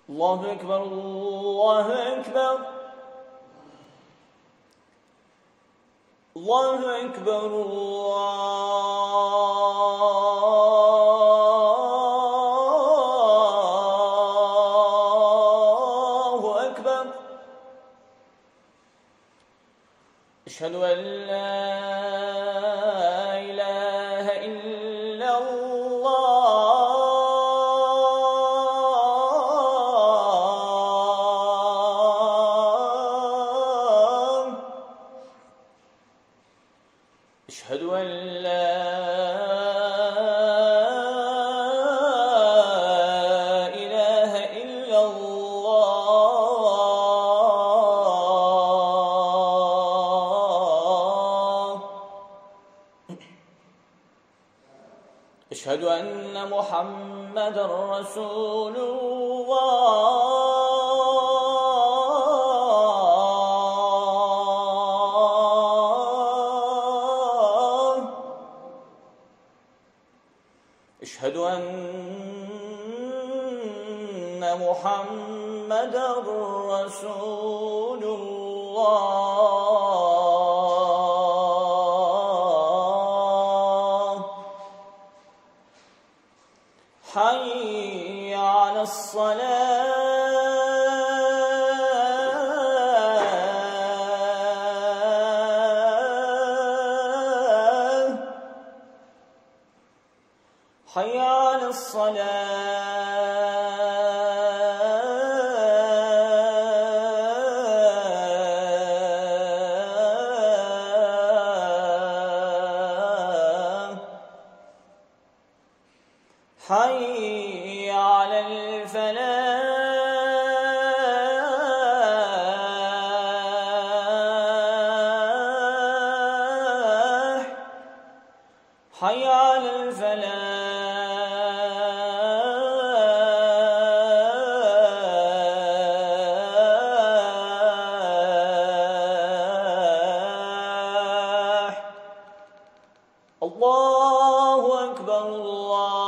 الله أكبر الله أكبر الله أكبر الله أكبر. أشهد أن لا إله إلا الله. أشهد أن لا إله إلا الله. أشهد أن محمدًا رسول الله. أشهد أن محمدًا رسول الله. حي على الصلاة. حي على الصلاة. حي على الفلاح. حي على الفلاح. الله أكبر الله